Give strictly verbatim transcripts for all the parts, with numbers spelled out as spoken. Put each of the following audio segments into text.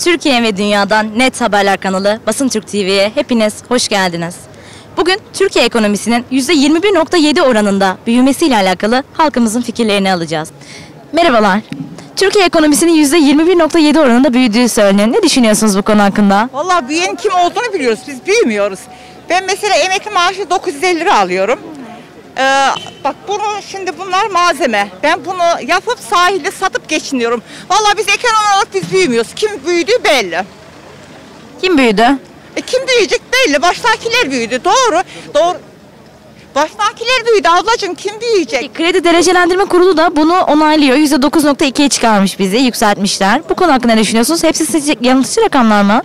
Türkiye ve dünyadan net haberler kanalı Basın Türk T V'ye hepiniz hoş geldiniz. Bugün Türkiye ekonomisinin yüzde yirmi bir nokta yedi oranında büyümesiyle alakalı halkımızın fikirlerini alacağız. Merhabalar. Türkiye ekonomisinin yüzde yirmi bir nokta yedi oranında büyüdüğü söyleniyor. Ne düşünüyorsunuz bu konu hakkında? Vallahi büyüyenin kim olduğunu biliyoruz. Biz büyümüyoruz. Ben mesela emekli maaşı dokuz yüz elli lira alıyorum. Ee, bak bunu şimdi bunlar malzeme. Ben bunu yapıp sahilde satıp geçiniyorum. Vallahi biz ekonomi olarak biz büyümüyoruz. Kim büyüdüğü belli. Kim büyüdü? E kim büyüyecek belli. Baştakiler büyüdü. Doğru. Doğru. Baştakiler büyüdü ablacığım. Kim büyüyecek? Kredi Derecelendirme Kurulu da bunu onaylıyor. yüzde dokuz nokta ikiye çıkarmış bizi, yükseltmişler. Bu konu hakkında ne düşünüyorsunuz? Hepsi sizce yanlışçı rakamlar mı?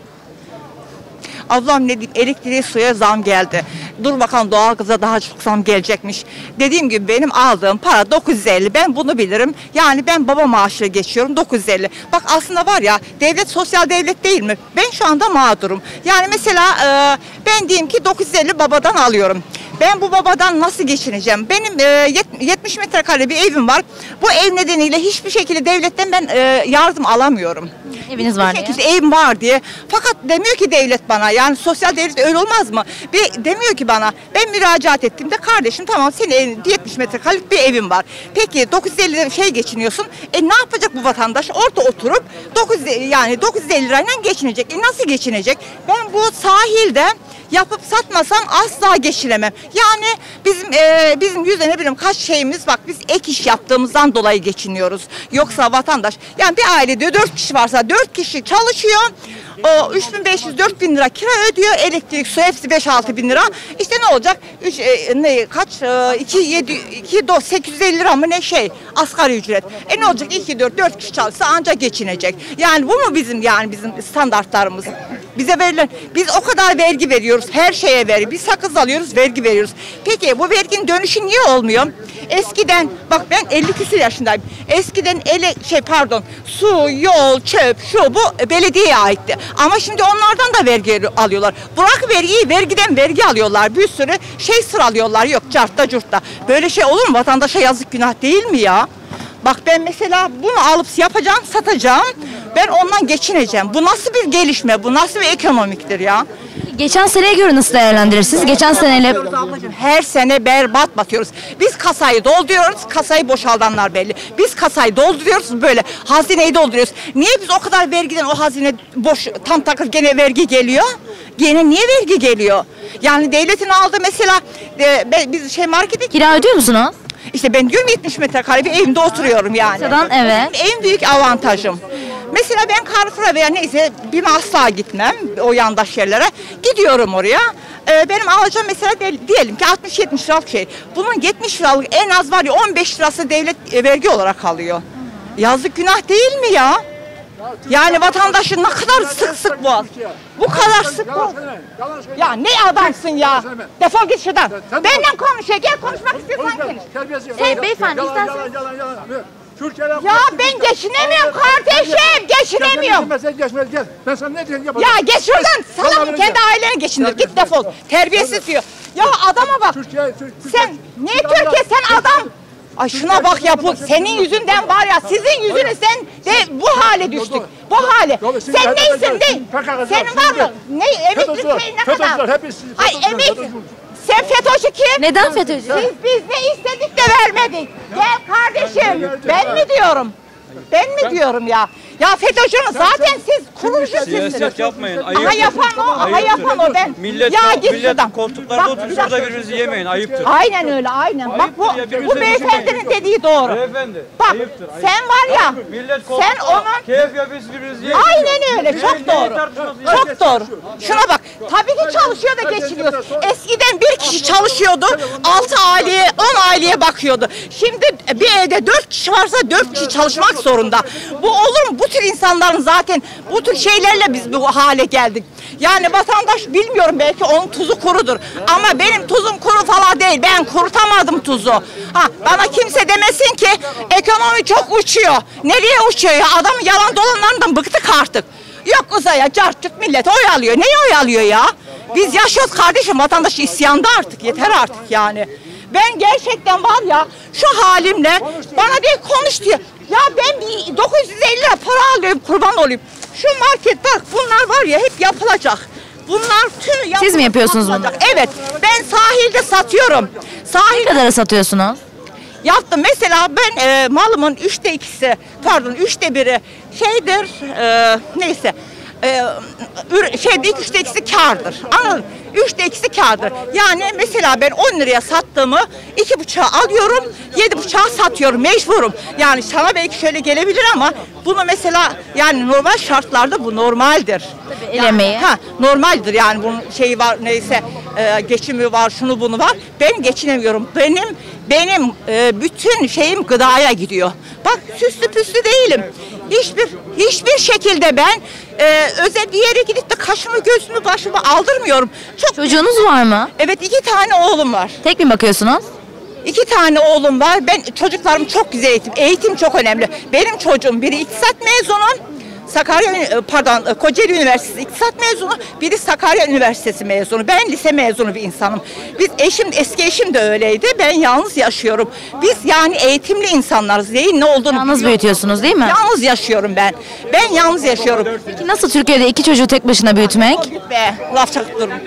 Ablam ne diyeyim, elektriğe suya zam geldi. Dur bakalım doğalgaza daha çok zam gelecekmiş. Dediğim gibi benim aldığım para dokuz yüz elli. Ben bunu bilirim. Yani ben baba maaşıyla geçiyorum dokuz yüz elli. Bak aslında var ya, devlet sosyal devlet değil mi? Ben şu anda mağdurum. Yani mesela e, ben diyeyim ki dokuz yüz elli babadan alıyorum. Ben bu babadan nasıl geçineceğim? Benim e, yetmiş metrekare bir evim var. Bu ev nedeniyle hiçbir şekilde devletten ben e, yardım alamıyorum. Eviniz var diye. Evim var diye. Fakat demiyor ki devlet bana, yani sosyal devlet öyle olmaz mı? Bir demiyor ki bana, ben müracaat ettiğimde kardeşim tamam senin evin yetmiş metrekarelik bir evin var. Peki dokuz yüz elli şey geçiniyorsun. E ne yapacak bu vatandaş? Orada oturup dokuz yani dokuz yüz elli lirayla geçinecek. E nasıl geçinecek? Ben bu sahilde yapıp satmasam asla geçinemem. Yani bizim e, bizim yüzde ne bileyim kaç şeyimiz, bak biz ek iş yaptığımızdan dolayı geçiniyoruz. Yoksa vatandaş, yani bir ailede dört kişi varsa dört kişi çalışıyor. O üç bin beş yüz dört bin lira kira ödüyor, elektrik, su hepsi beş altı bin lira. İşte ne olacak? üç e, ne kaç e, iki yedi iki sekiz yüz elli lira mı ne şey asgari ücret. E ne olacak? iki dört dört kişi çalışsa ancak geçinecek. Yani bu mu bizim yani bizim standartlarımız? Bize verilen, biz o kadar vergi veriyoruz, her şeye vergi. Biz sakız alıyoruz, vergi veriyoruz. Peki bu verginin dönüşü niye olmuyor? Eskiden, bak ben elli küsur yaşındayım. Eskiden ele şey pardon, su, yol, çöp, şu bu belediyeye aitti. Ama şimdi onlardan da vergi alıyorlar. Bırak vergiyi, vergiden vergi alıyorlar. Bir sürü şey sıralıyorlar. Yok cartta curtta. Böyle şey olur mu? Vatandaşa yazık, günah değil mi ya? Bak ben mesela bunu alıp yapacağım, satacağım. Ben ondan geçineceğim. Bu nasıl bir gelişme? Bu nasıl bir ekonomiktir ya? Geçen seneye göre nasıl değerlendirirsiniz? Geçen seneyle her sene berbat batıyoruz. Biz kasayı dolduruyoruz, kasayı boşaltanlar belli. Biz kasayı dolduruyoruz böyle, hazineyi dolduruyoruz. Niye biz o kadar vergiden o hazine boş tam takır gene vergi geliyor? Gene niye vergi geliyor? Yani devletin aldığı mesela e, biz şey markete kira ödüyor musunuz? İşte ben diyorum yetmiş metrekare bir evimde oturuyorum yani. Sıradan, evet. En büyük avantajım. Mesela ben Carrefour'a veya neyse bir asla gitmem o yandaş yerlere. Gidiyorum oraya. Ee, benim alacağım mesela de, diyelim ki altmış yetmiş liralık şey. Bunun yetmiş liralık en az var ya on beş lirası devlet e, vergi olarak alıyor. Yazık, günah değil mi ya? Yani vatandaşın ne kadar sık sık bu. Bu kadar sık bu. Ya ne adamsın ya? Defol git şuradan. Benden konuşuyor. Gel konuşmak istiyorsan gel. Şey beyefendi isterseniz. Ya ben geçinemiyorum kardeşim. Geçinemiyorum. Ben sana ne diyeyim? Ya geç şuradan. Sana kendi aileni geçindir. Git defol. Terbiyesiz diyor. Ya adama bak. Sen ne Türkiye, sen adam. Ay şuna bak ya, bu senin yüzünden var ya, sizin yüzünüzden de bu hale düştük. Bu hale. Sen neysin de? Senin var mı? Ne emekli şey ne kadar? Ay emekli. Sen FETÖ'cü kim? Neden FETÖ'cü? Biz, biz ne istedik de vermedik. Gel kardeşim. Ben mi diyorum? Ben mi diyorum ya? Ya FETÖ'cünün zaten siz kurucusunuz. Siyaset yapmayın. Ayıptır. Aha yapan o, aha yapan o ben. Millet, ya git millet şuradan. koltuklarda oturuyor, burada birbirinizi yemeyin. Ayıptır. Aynen öyle, aynen. Bak bu, ya, bu beyefendinin dediği doğru. Beyefendi, bak ayıptır, ayıptır. sen var ya, millet sen onun... keyif yapıyorsunuz, birbirinizi yemeyin. Aynen öyle, çok doğru. Çok doğru. Şuna bak, tabii ki çalışıyor da geçiniyor. Eskiden bir kişi çalışıyordu, altı aileye, on aileye bakıyordu. Şimdi bir evde dört kişi varsa dört kişi çalışmak zorunda. Bu olur mu? Bu tür insanların zaten bu tür şeylerle biz bu hale geldik. Yani vatandaş bilmiyorum, belki onun tuzu kurudur. Ama benim tuzum kuru falan değil. Ben kurutamadım tuzu. Ha, bana kimse demesin ki ekonomi çok uçuyor. Nereye uçuyor ya? Adamın yalan dolanlarından bıktık artık. Yok uzaya cartçut millet oy alıyor. Neye oy alıyor ya? Biz yaşıyoruz kardeşim. Vatandaş isyanda artık. Yeter artık yani. Ben gerçekten var ya şu halimle bana bir konuş diyor. Ya ben dokuz yüz elli lira para alıyorum, kurban olayım. Şu market bak bunlar var ya hep yapılacak. Bunlar tüm Siz mi yapıyorsunuz bunu? Evet. Ben sahilde satıyorum. Sahil Ne kadara satıyorsunuz? yaptım. Mesela ben e, malımın üçte ikisi, pardon üçte biri şeydir, e, neyse, e, ür, şeyde üçte ikisi kârdır. Anladın? Üçte ikisi kârdır. Yani mesela ben on liraya sattığımı iki buçuğa alıyorum, yedi buçuğa satıyorum. Mecburum. Yani sana belki şöyle gelebilir ama bunu mesela yani normal şartlarda bu normaldir. Tabii, el emeği. Ha, normaldir yani bunun şeyi var neyse e, geçimi var şunu bunu var. Ben geçinemiyorum. Benim benim e, bütün şeyim gıdaya gidiyor. Bak süslü püslü değilim. Hiçbir hiçbir şekilde ben e, özel bir yere gidip de kaşımı gözümü başımı aldırmıyorum. Çok Çocuğunuz var mı? Evet iki tane oğlum var. Tek mi bakıyorsunuz? İki tane oğlum var. Ben çocuklarım çok güzel eğitim. Eğitim çok önemli. Benim çocuğum biri iktisat mezunu. Sakarya pardon Kocaeli Üniversitesi İktisat mezunu, biri Sakarya Üniversitesi mezunu. Ben lise mezunu bir insanım. Biz eşim eski eşim de öyleydi. Ben yalnız yaşıyorum. Biz yani eğitimli insanlarız. Neyin ne olduğunu Yalnız biliyoruz. büyütüyorsunuz değil mi? Yalnız yaşıyorum ben. Ben yalnız yaşıyorum. Peki nasıl Türkiye'de iki çocuğu tek başına büyütmek? Git be, laf çakıp durma.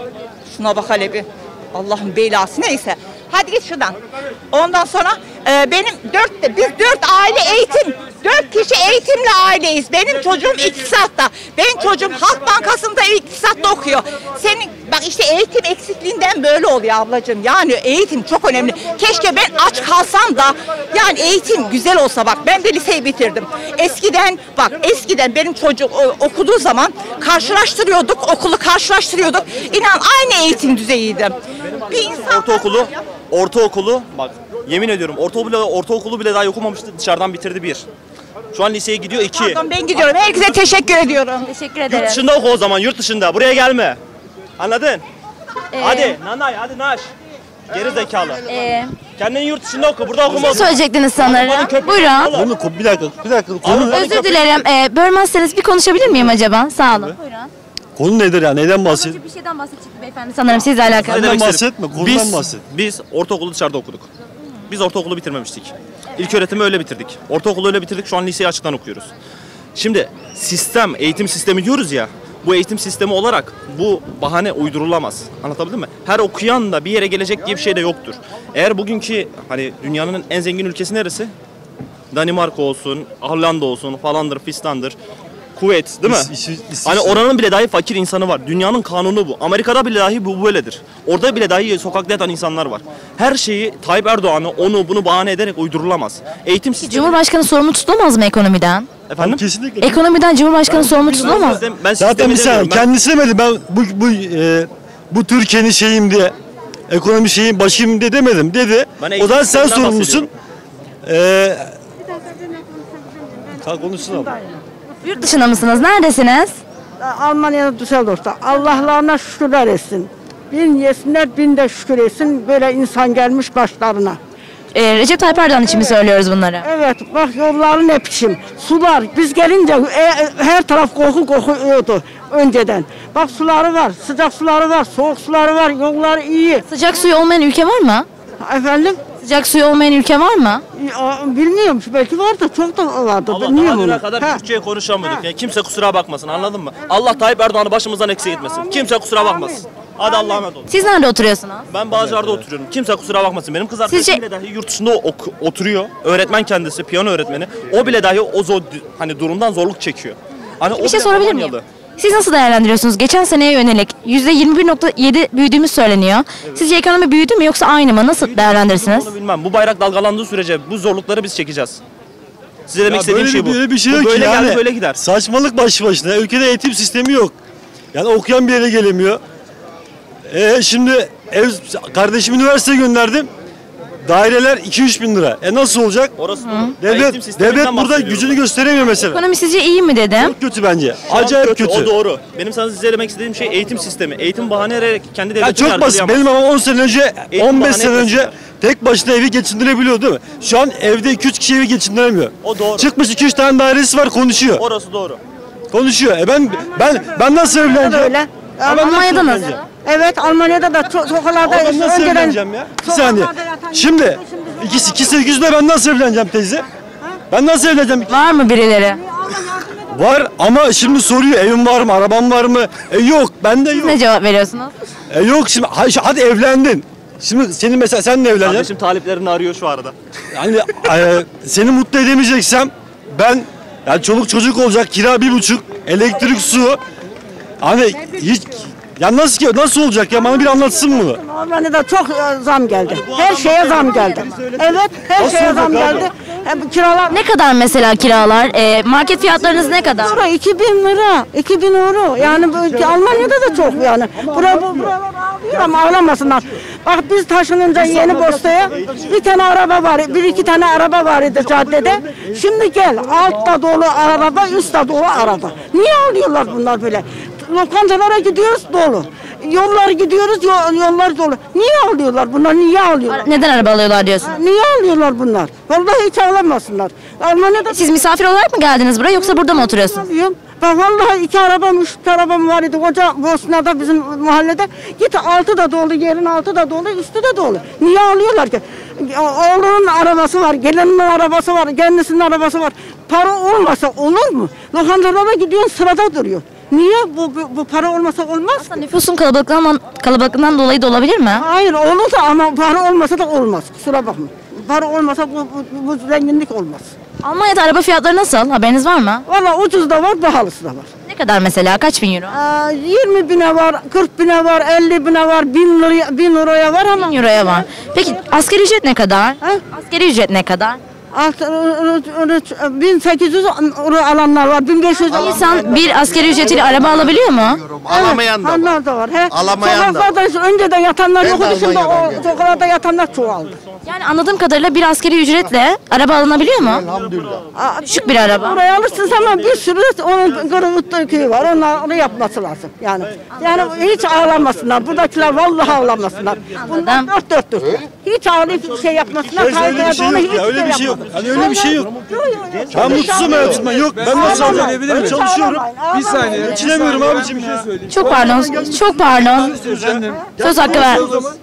Şuna bak hele bir. Allah'ın belası neyse. Hadi git şuradan. Ondan sonra e, benim dört, biz dört aile eğitim, dört kişi eğitimli aileyiz. Benim çocuğum iktisatta. Benim çocuğum Halk Bankası'nda iktisatta okuyor. Senin bak işte eğitim eksikliğinden böyle oluyor ablacığım. Yani eğitim çok önemli. Keşke ben aç kalsam da yani eğitim güzel olsa bak. Ben de liseyi bitirdim. Eskiden bak eskiden benim çocuk o, okuduğu zaman karşılaştırıyorduk, okulu karşılaştırıyorduk. İnan aynı eğitim düzeyiydi. Bir insan Ortaokulu, ortaokulu bak yemin ediyorum ortaokulu, ortaokulu bile daha okumamıştı, dışarıdan bitirdi bir. Şu an liseye gidiyor iki. Pardon, ben gidiyorum. Herkese teşekkür ediyorum. Teşekkür Yurt ederim. dışında oku o zaman, yurt dışında. Buraya gelme. Anladın? Ee, Hadi nanay, hadi naş. Geri zekalı. Ee, Kendini yurt dışında oku, burada okuma. ne söyleyecektiniz sanırım? Buyurun. Konu, bir dakika, bir dakika. Konu, Özür dilerim. Ee, bölmezseniz bir konuşabilir miyim acaba? Sağ olun. Buyurun. konu nedir ya? Neyden bahsediyorsun? Bir şeyden bahsedecekti beyefendi sanırım sizle alakalı. Ne demek Konudan istedim? bahsetme, konudan Biz, bahset. biz ortaokulu dışarıda okuduk. Biz ortaokulu bitirmemiştik. İlk öğretimi öyle bitirdik. Ortaokulu öyle bitirdik, şu an liseyi açıktan okuyoruz. Şimdi sistem, eğitim sistemi diyoruz ya, bu eğitim sistemi olarak bu bahane uydurulamaz. Anlatabildim mi? Her okuyan da bir yere gelecek diye bir şey de yoktur. Eğer bugünkü hani dünyanın en zengin ülkesi neresi? Danimarka olsun, Hollanda olsun falandır, fistandır. Kuveyt değil mi? İs- İs- İs- Hani oranın bile dahi fakir insanı var. Dünyanın kanunu bu. Amerika'da bile dahi bu böyledir. Orada bile dahi sokakta yatan insanlar var. Her şeyi Tayyip Erdoğan'ı onu bunu bahane ederek uydurulamaz. Eğitim sistemi... Cumhurbaşkanı sorumlu tutulamaz mı ekonomiden? Efendim? Kesinlikle. Ekonomiden Cumhurbaşkanı sorumlu tutulamaz. Sistem- ben Zaten sistemi bir saniye, demiyorum. Ben- kendisi demedi. Ben bu bu e, bu Türkiye'nin şeyim diye, ekonomi şeyin başıyım diye demedim dedi. Ben O eğitim zaman sen sisteminden sorumlusun. Eee Kalk konuşsun abi. Yurt dışında mısınız? Neredesiniz? Almanya'da Düsseldorf'ta. Allah'larına şükürler etsin. Bin yesinler, bin de şükür etsin. Böyle insan gelmiş başlarına. Ee, Recep Tayyip Erdoğan için mi söylüyoruz bunları? Evet, bak yolları ne biçim. Sular, biz gelince e, e, her taraf koku kokuyordu önceden. Bak suları var, sıcak suları var, soğuk suları var, yolları iyi. Sıcak suyu olmayan ülke var mı? Efendim? Sıcak suyu olmayan ülke var mı? Ya, bilmiyorum, belki vardı, çok da vardı. Allah Bilmiyorum daha düne onu. kadar Ha. Türkçe'ye konuşamıyorduk. Yani kimse kusura bakmasın, anladın mı? Allah Tayyip Erdoğan'ı başımızdan eksik etmesin. Kimse kusura bakmasın. Hadi Allah'a emanet olun. Siz nerede oturuyorsunuz? Ben Bağcılar'da oturuyorum. Kimse kusura bakmasın. Benim kız arkadaşım Sizce- bile dahi yurt dışında ok- oturuyor. Öğretmen kendisi, piyano öğretmeni. O bile dahi o zor, hani durumdan zorluk çekiyor. Hani o Bir şey bile sorabilir miyim? Almanyalı. Siz nasıl değerlendiriyorsunuz? Geçen seneye yönelik yüzde yirmi bir nokta yedi büyüdüğümüz söyleniyor. Sizce ekonomi büyüdü mü yoksa aynı mı? Nasıl değerlendirirsiniz? Bunu bilmem. Bu bayrak dalgalandığı sürece bu zorlukları biz çekeceğiz. Size demek Ya istediğim böyle şey bu. böyle bir şey Bu yok böyle ki geldi, yani. böyle gider. Saçmalık başlı başına. Ülkede eğitim sistemi yok. Yani okuyan bir yere gelemiyor. E şimdi ev kardeşimi üniversiteye gönderdim. Daireler iki üç bin lira. E nasıl olacak? Orası doğru. Eğitim Devlet sisteminden devlet burada bahsediyorum gücünü ben. gösteremiyor mesela. Ekonomi sizce iyi mi dedim? Çok kötü bence. Şu an Acayip kötü. O doğru. Benim sana size demek istediğim şey eğitim sistemi. Eğitim bahane ederek kendi Ya devletini çok basit. yargılayamaz. Benim babam on sene önce, Eğitim on beş bahane sene önce etmesinler. tek başına evi geçindirebiliyor değil mi? Şu an evde iki üç kişi evi geçindiremiyor. O doğru. Çıkmış iki üç tane dairesi var, konuşuyor. Orası doğru. Konuşuyor. E ben ben ben nasıl evleneceğim? Böyle. Ya ben nasıl Almanya'da nasıl? evleneceğim? Evet, Almanya'da da çok sokaklarda Ama ben nasıl önceden- evleneceğim ya? Bir sokaklarda saniye. yatan- Şimdi iki iki sekiz yüzde ben nasıl evleneceğim teyze? Ben nasıl evleneceğim? Var mı birileri? Var ama şimdi soruyor evim var mı, arabam var mı? E yok, bende yok. Ne cevap veriyorsunuz? E yok şimdi, hadi, hadi evlendin. Şimdi senin mesela sen ne evleneceksin? Kardeşim taliplerini arıyor şu arada. Yani e, seni mutlu edemeyeceksem ben, yani çoluk çocuk olacak, kira bir buçuk, elektrik, su. Hani hiç, ya nasıl ki nasıl olacak ya, bana bir anlatsın bunu. Almanya'da çok e, zam geldi. Her şeye zam geldi. Evet, her Nasıl şeye olacak zam abi? geldi. Hem kiralar Ne kadar mesela kiralar? Ee, market fiyatlarınız ne kadar? lira, iki bin lira, iki bin euro. Yani bu, Almanya'da da çok yani. Bura, bu, buralar ağlıyor ama ağlamasınlar. Bak biz taşınınca Yeni Bosta'ya bir tane araba var, bir iki tane araba var idi caddede. Şimdi gel, altta dolu araba, üstte dolu araba. Niye alıyorlar bunlar böyle? Lokantalara gidiyoruz dolu. Yollar gidiyoruz, yol, yollar dolu. Niye alıyorlar bunlar? Niye alıyorlar? Neden araba alıyorlar diyorsun? Niye alıyorlar bunlar? Vallahi hiç ağlamasınlar. Almanya'da Siz misafir olarak mı geldiniz buraya yoksa burada mı oturuyorsunuz? alıyorum. Ben vallahi iki arabam, üç arabam var idi. Koca Bosna'da bizim mahallede. Git altı da dolu, yerin altı da dolu, üstü de dolu. Niye alıyorlar ki? Oğlunun arabası var, gelinin arabası var, kendisinin arabası var. Para olmasa olur mu? Lokantalara gidiyorsun, sırada duruyor. Niye? Bu, bu, bu para olmasa olmaz ki. Nüfusun kalabalıklığından, kalabalıklığından dolayı da olabilir mi? Hayır olur da ama para olmasa da olmaz. Kusura bakma. Para olmasa bu, bu, bu zenginlik olmaz. Almanya'da araba fiyatları nasıl? Haberiniz var mı? Valla ucuz da var, pahalısı da var. Ne kadar mesela? Kaç bin euro? Aa, yirmi bine var, kırk bine var, elli bine var, bin liraya, bin euroya var ama bin euroya var. Peki asgari ücret ne kadar? Ha? Asgari ücret ne kadar? alt- bin sekiz yüz euro alanlar var, bin beş yüz İnsan bir asgari ücretiyle araba alabiliyor mu? Alamayan da var. Onlar da var. He. Alamayan da var. Sokaklarda önceden yatanlar Ben de yoktu, şimdi Almanya'dan o geldim. sokaklarda yatanlar çoğaldı. Yani anladığım kadarıyla bir asgari ücretle araba alınabiliyor mu? Aa, Küçük bir araba. Buraya alırsınız ama bir sürü onun kırıklığı köyü var. Onlar onu yapması lazım. Yani yani hiç ağlamasınlar. Buradakiler vallahi ağlamasınlar. Bunlar Anladım. dört dört dört. Hiç ağlayıp bir şey yapmasınlar. Öyle bir şey yok ya, öyle bir şey yok. Hani öyle bir şey yok. Ben mutsuzum hayatımdan, yok. Ben nasıl alacağım? Ben çalışıyorum. Bir saniye. Geçinemiyorum abicim ya. Çok pardon. Çok pardon. Söz hakkı ver.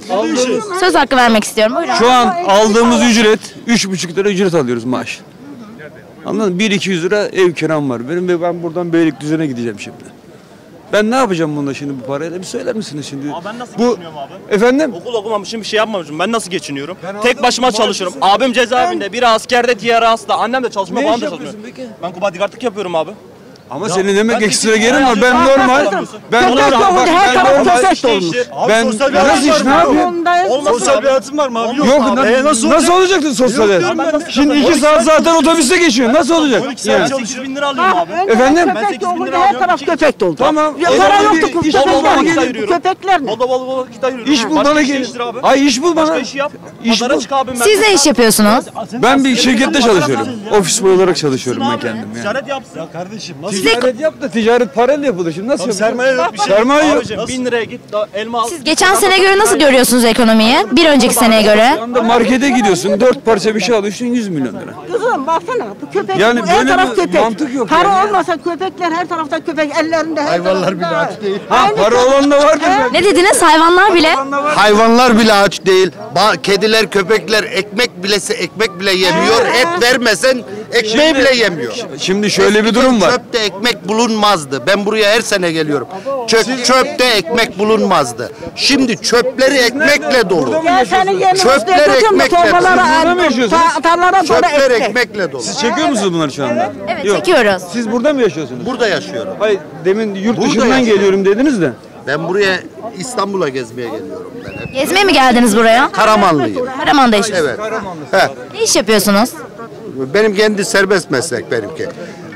Söz hakkı vermek istiyorum. Buyurun. Şu an aldığımız ücret üç buçuk lira ücret alıyoruz maaş. Anladın mı? bir iki yüz lira ev kiram var. Benim ve ben buradan Beylikdüzü'ne gideceğim şimdi. Ben ne yapacağım bunda şimdi bu parayla? Bir söyler misiniz şimdi? Abi ben nasıl bu geçiniyorum abi? Efendim? Okul okumamışım, bir şey yapmamışım. Ben nasıl geçiniyorum? Tek başıma çalışıyorum. Abim cezaevinde, biri askerde, diğeri hasta. Annem de çalışmıyor, Ne babam iş da çalışmıyor. yapıyorsun peki? Ben bodyguardlık yapıyorum abi. Ama senin demek ben ekstra de- gelin var. Ben Ben- normal. Ben- Ben Köpek normal. oldu, Bak her ben taraf normal. köpek olmuş. Abi Ben sosyal bir nasıl hayatım iş var ne mı? yapayım? Sosyal bir hayatım var mı abi? Yok, abi. na- E, nasıl, olacak? olacaktın sosyal hayat? diyorum ben de. Şimdi iki saat zaten otobüste geçiyorsun. Nasıl olacak? on iki saat Yani. sekiz bin lira alıyorum abi. Efendim? Ben Köpek sekiz bin doldu, lira her alıyorum. taraf İki- köpek doldu. Tamam. Ya O para zaman yoktu, bir iş köpekler bulmama ne? vakit ayırıyorum. Köpekler ne? Bol bol bol vakit ayırıyorum. İş bul Başka bana iş gelin. değiştir abi. Ay iş bul bana. Başka işi yap. İş Pazara bul. çık abim ben. Siz ne iş yapıyorsunuz? Ben bir şirkette çalışıyorum. Ofis boy olarak çalışıyorum ben kendim yani. Ticaret yapsın. Kardeşim nasıl? Ticaret yap da ticaret parayla yapılır. Şimdi nasıl yapacağız? Sermaye yok bir şey. Sermaye yok. Abicim bin liraya git da elma al. Siz geçen sene göre nasıl görüyorsunuz ekonomiyi? Bir önceki seneye göre. Şu anda markete gidiyorsun, dört parça bir şey alıyorsun yüz milyon lira. Kızım baksana bu köpek, Yani bu her böyle taraf bir köpek. mantık yok Para yani. olmasa köpekler her tarafta köpek, ellerinde her Hayvanlar bile tarafta. aç değil. Ha para olan da vardır. belki. Ne dediniz? Hayvanlar bile. Hayvanlar bile aç değil. Ba- Kediler, köpekler ekmek bilese ekmek bile yemiyor. Et vermesen ekmeği bile yemiyor. Şimdi şöyle bir Eskiden durum var. Çöpte ekmek bulunmazdı. Ben buraya her sene geliyorum. Çöp, çöpte ekmek bulunmazdı. Şimdi çöpleri ekmekle dolu. Ya seni yerini Çöpler üstüne götürme, ekmekle. torbalara, Siz burada mı yaşıyorsunuz? ta- tarlalara dolu Çöpler ekmek. ekmekle dolu. Siz çekiyor musunuz bunları şu anda? Evet Yok. çekiyoruz. Siz burada mı yaşıyorsunuz? Burada yaşıyorum. Hayır demin yurt Burada dışından yaşıyorum. geliyorum dediniz de. Ben buraya İstanbul'a gezmeye geliyorum ben hep. Gezmeye mi geldiniz buraya? Karamanlıyım. Karaman'da yaşıyorsunuz. Evet. He. Ne iş yapıyorsunuz? Benim kendi serbest meslek benimki.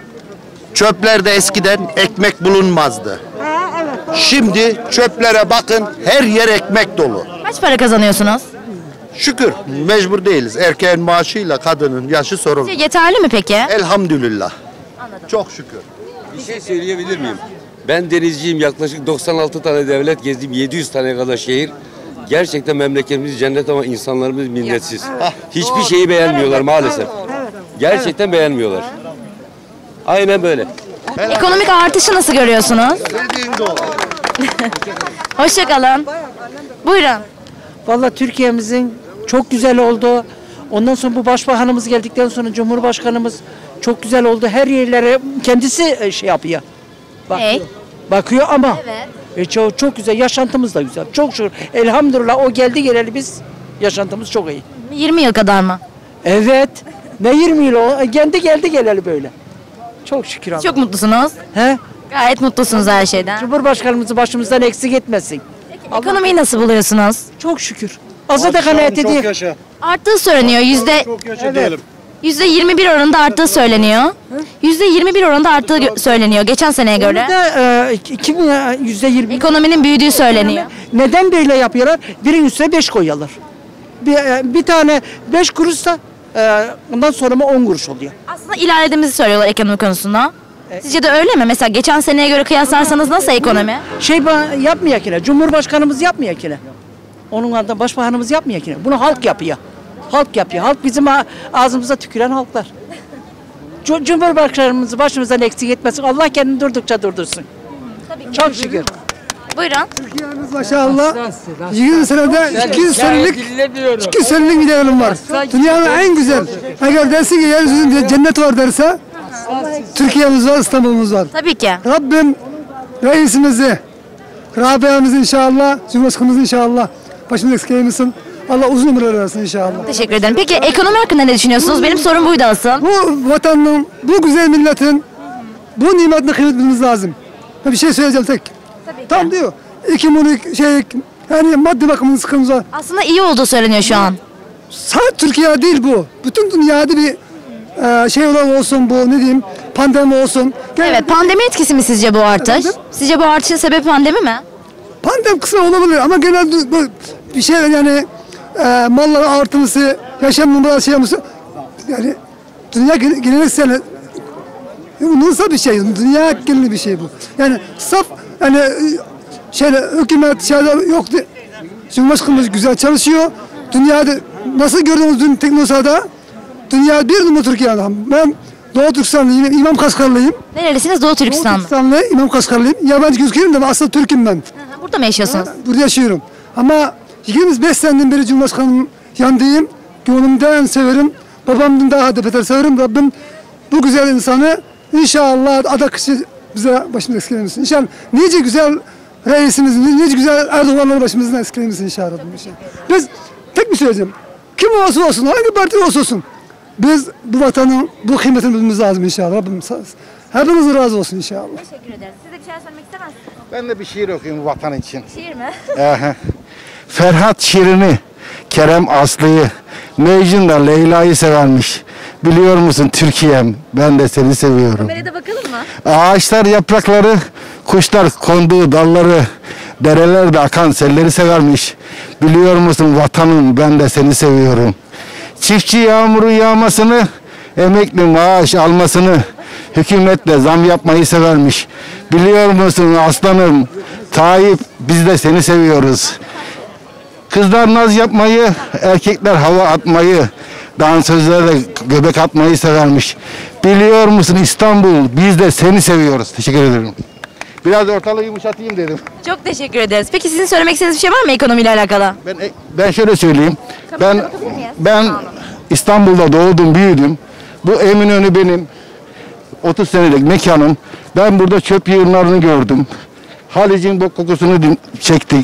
Çöplerde eskiden ekmek bulunmazdı. Şimdi çöplere bakın, her yer ekmek dolu. Kaç para kazanıyorsunuz? Şükür mecbur değiliz. Erkeğin maaşıyla kadının yaşı sorun. Yeterli mi peki? Elhamdülillah. Çok şükür. Bir şey söyleyebilir miyim? Ben denizciyim. Yaklaşık doksan altı tane devlet gezdim. yedi yüz tane kadar şehir. Gerçekten memleketimiz cennet ama insanlarımız minnetsiz. Hiçbir şeyi beğenmiyorlar maalesef. Gerçekten beğenmiyorlar. Aynen böyle. Ekonomik artışı nasıl görüyorsunuz? Dediğin doğru. Hoşça kalın. Buyurun. Vallahi Türkiye'mizin çok güzel oldu. Ondan sonra bu başbakanımız geldikten sonra Cumhurbaşkanımız Çok güzel oldu. Her yerlere kendisi e, şey yapıyor. Bakıyor. Hey. Bakıyor ama Evet. e, çok, çok güzel. Yaşantımız da güzel. Çok şükür. Elhamdülillah o geldi geleli biz yaşantımız çok iyi. yirmi yıl kadar mı? Evet. Ne yirmi yıl o? E, Kendi geldi geleli böyle. Çok şükür Allah. Çok mutlusunuz. He? Gayet mutlusunuz her şeyden. Cumhurbaşkanımızı başımızdan eksik etmesin. Ekonomiyi nasıl buluyorsunuz? Çok şükür. Azı da kanaat ediyor. Arttığı söyleniyor. Yüzde Evet. yüzde yirmi bir oranında arttığı söyleniyor. Yüzde yirmi bir oranında arttığı gö- söyleniyor geçen seneye Onu göre. da e, kim ya, yüzde yirmi. Ekonominin büyüdüğü söyleniyor. Neden böyle yapıyorlar? Birin üstüne beş koyuyorlar. Bir, e, bir tane beş kuruşsa e, ondan sonra mı on kuruş oluyor. Aslında ilerlediğimizi söylüyorlar ekonomi konusunda. Sizce de öyle mi? Mesela geçen seneye göre kıyaslarsanız nasıl ekonomi? Şey ba- yapmıyor ki ne? Cumhurbaşkanımız yapmıyor ki ne? Onun adına başbakanımız yapmıyor ki ne? Bunu halk yapıyor. Halk yapıyor. Halk bizim a- ağzımıza tüküren halklar. Cu- Cumhurbaşkanımızı başımızdan eksik etmesin. Allah kendini durdukça durdursun. Çok şükür. Buyurun. Türkiye'miz maşallah yirmi senede iki yüz senelik iki yüz senelik bir devrim var. Dünyanın en güzel. Eğer dersin ki yeryüzünde cennet var derse Türkiye'miz var, İstanbul'umuz var. Tabii ki. Rabbim reisimizi, Rabia'mızı inşallah, Cumhurbaşkanımızı inşallah başımıza eksik eylemesin. Allah uzun ömürler versin inşallah. Teşekkür ederim. Peki ekonomi hakkında ne düşünüyorsunuz? Benim sorum buydu asıl. Bu vatanın, bu güzel milletin bu nimetine kıymet bilmemiz lazım. Bir şey söyleyeceğim tek. Tabii ki. Tam diyor. İki munik şey yani maddi bakımın sıkıntımız var. Aslında iyi olduğu söyleniyor şu an. Sadece Türkiye değil bu. Bütün dünyada bir e, şey olan olsun bu ne diyeyim pandemi olsun. Gel- Evet, pandemi etkisi mi sizce bu artış? Efendim? Sizce bu artışın sebebi pandemi mi? Pandemi kısa olabilir ama genelde bu bir şey yani e, malların artıması, yaşam numaraları şey yapması yani dünya gen- geleneksel bu nasıl bir şey? Dünya geneli bir şey bu. Yani saf yani e, şeyle hükümet şeyler yoktu. Cumhurbaşkanımız güzel çalışıyor. Dünyada nasıl gördüğünüz dün Teknosa'da dünya bir numara Türkiye'de. Ben Doğu Türkistanlıyım, İmam Kaskarlıyım. Nerelisiniz? Doğu Doğu Türkistanlı. Türkistanlı, İmam Kaskarlıyım. Yabancı gözüküyorum da ben aslında Türk'üm ben. Burada mı yaşıyorsunuz? Burada yaşıyorum. Ama yirmi beş seneden beri Cumhurbaşkanım yanındayım. Gönlümden severim. Babamdan daha da beter severim. Rabbim bu güzel insanı inşallah adak kişi bize başımıza eskilemesin. İnşallah nice güzel reisimiz, nice güzel Erdoğan'ları başımızdan eskilemesin inşallah. inşallah. Biz tek bir söyleyeceğim. Kim olursa olsun, hangi parti olursa olsun. Biz bu vatanın, bu kıymetini bilmemiz lazım inşallah. Rabbim sağ olsun. Hepiniz razı olsun inşallah. Teşekkür ederiz. Siz de bir şeyler söylemek istemez misiniz? Ben de bir şiir okuyayım vatan için. Şiir mi? Ehe. Ferhat Şirin'i, Kerem Aslı'yı, Mecnun da Leyla'yı severmiş. Biliyor musun Türkiye'm, ben de seni seviyorum. Kameraya da bakalım mı? Ağaçlar yaprakları, kuşlar konduğu dalları, derelerde akan selleri severmiş. Biliyor musun vatanım, ben de seni seviyorum. Çiftçi yağmuru yağmasını, emekli maaş almasını, hükümetle zam yapmayı severmiş. Biliyor musun aslanım, Tayyip, biz de seni seviyoruz. Kızlar naz yapmayı, erkekler hava atmayı, dansözlere göbek atmayı severmiş. Biliyor musun İstanbul, biz de seni seviyoruz. Teşekkür ederim. Biraz ortalığı yumuşatayım dedim. Çok teşekkür ederiz. Peki sizin söylemek istediğiniz bir şey var mı ekonomiyle alakalı? Ben ben şöyle söyleyeyim. Ben ben İstanbul'da doğdum, büyüdüm. Bu Eminönü benim otuz senelik mekanım. Ben burada çöp yığınlarını gördüm. Halic'in bok kokusunu din- çektik.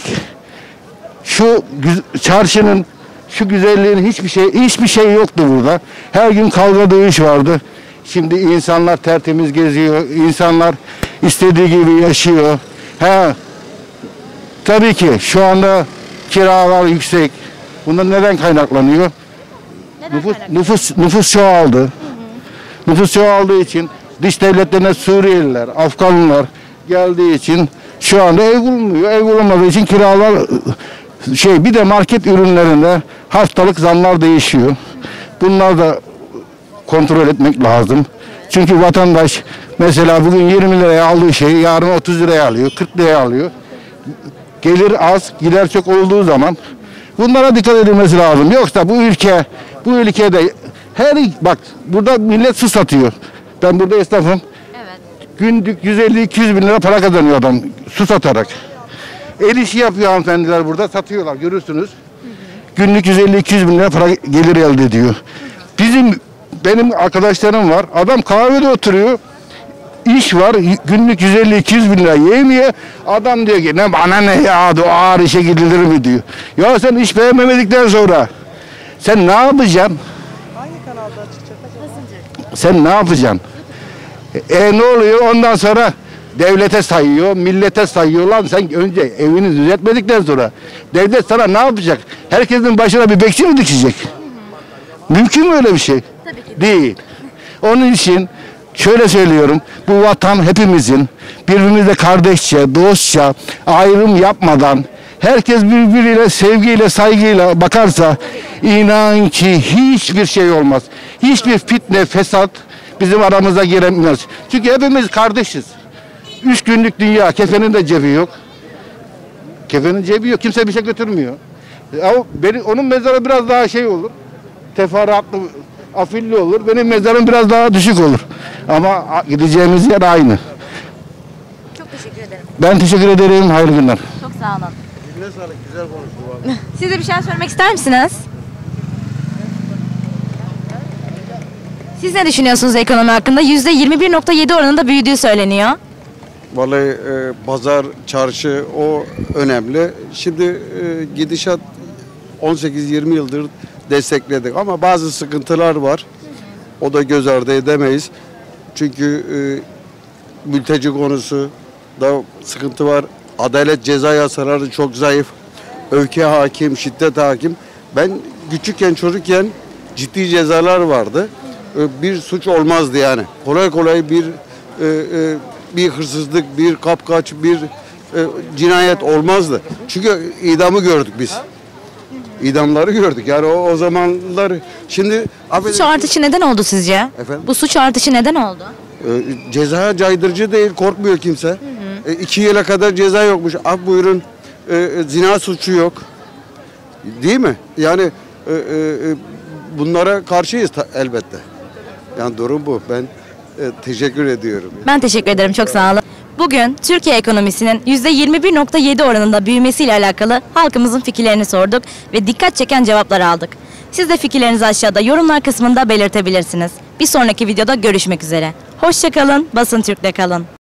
Şu güz- çarşının şu güzelliğin hiçbir şey hiçbir şey yoktu burada. Her gün kavga dövüş vardı. Şimdi insanlar tertemiz geziyor. İnsanlar istediği gibi yaşıyor. Ha, tabii ki şu anda kiralar yüksek. Bunlar neden kaynaklanıyor? Neden Nüfus, kaynaklı? nüfus, nüfus çoğaldı. Hı hı. Nüfus çoğaldığı için dış devletlerine Suriyeliler, Afganlılar geldiği için şu anda ev bulunmuyor. Ev bulunmadığı için kiralar şey bir de market ürünlerinde haftalık zamlar değişiyor. Bunlar da kontrol etmek lazım. Çünkü vatandaş mesela bugün yirmi liraya aldığı şeyi yarın otuz liraya alıyor, kırk liraya alıyor. Gelir az, gider çok olduğu zaman bunlara dikkat edilmesi lazım. Yoksa bu ülke, bu ülkede her bak burada millet su satıyor. Ben burada esnafım. Evet. Günlük yüz elli iki yüz bin lira para kazanıyor adam su satarak. El işi yapıyor hanımefendiler burada satıyorlar görürsünüz. Günlük yüz elli iki yüz bin lira para gelir elde ediyor. Bizim benim arkadaşlarım var. Adam kahvede oturuyor. İş var. Günlük yüz elli iki yüz bin lira yemiyor. Adam diyor ki ne bana ne ya, o ağır işe gidilir mi diyor. Ya sen iş beğenmemedikten sonra sen ne yapacaksın? Hangi kanalda çıkacak? Sen ne yapacaksın? E ne oluyor? Ondan sonra devlete sayıyor, millete sayıyor. Lan sen önce evini düzeltmedikten sonra devlet sana ne yapacak? Herkesin başına bir bekçi mi dikecek? Mümkün mü öyle bir şey? Tabii ki. Değil. Onun için şöyle söylüyorum. Bu vatan hepimizin. Birbirimizle kardeşçe, dostça, ayrım yapmadan herkes birbiriyle sevgiyle, saygıyla bakarsa inan ki hiçbir şey olmaz. Hiçbir fitne, fesat bizim aramıza giremez. Çünkü hepimiz kardeşiz. Üç günlük dünya, kefenin de cebi yok. Kefenin cebi yok, kimse bir şey götürmüyor. Ama benim, onun mezarı biraz daha şey olur. Teferruatlı, afilli olur. Benim mezarım biraz daha düşük olur. Ama gideceğimiz yer aynı. Çok teşekkür ederim. Ben teşekkür ederim. Hayırlı günler. Çok sağ olun. Eline sağlık, güzel konuştu vallahi. Siz de bir şey söylemek ister misiniz? Siz ne düşünüyorsunuz ekonomi hakkında? yüzde yirmi bir nokta yedi oranında büyüdüğü söyleniyor. Vallahi e, pazar, çarşı o önemli. Şimdi e, gidişat on sekiz yirmi yıldır destekledik ama bazı sıkıntılar var. O da göz ardı edemeyiz. Çünkü e, mülteci konusu da sıkıntı var. Adalet ceza yasaları çok zayıf. Öfke hakim, şiddet hakim. Ben küçükken, çocukken ciddi cezalar vardı. E, bir suç olmazdı yani. Kolay kolay bir e, e, bir hırsızlık, bir kapkaç, bir e, cinayet olmazdı. Çünkü idamı gördük biz. İdamları gördük. Yani o, o zamanlar şimdi... Suç artışı neden oldu sizce? Efendim? Bu suç artışı neden oldu? E, ceza caydırıcı değil, korkmuyor kimse. Hı hı. E, iki yıla kadar ceza yokmuş. Af buyurun, e, zina suçu yok. Değil mi? Yani e, e, bunlara karşıyız ta, elbette. Yani durum bu. Ben e, teşekkür ediyorum. Ben teşekkür ederim. Çok sağ olun. Bugün Türkiye ekonomisinin yüzde yirmi bir nokta yedi oranında büyümesiyle alakalı halkımızın fikirlerini sorduk ve dikkat çeken cevaplar aldık. Siz de fikirlerinizi aşağıda yorumlar kısmında belirtebilirsiniz. Bir sonraki videoda görüşmek üzere. Hoşça kalın, Basın Türk'te kalın.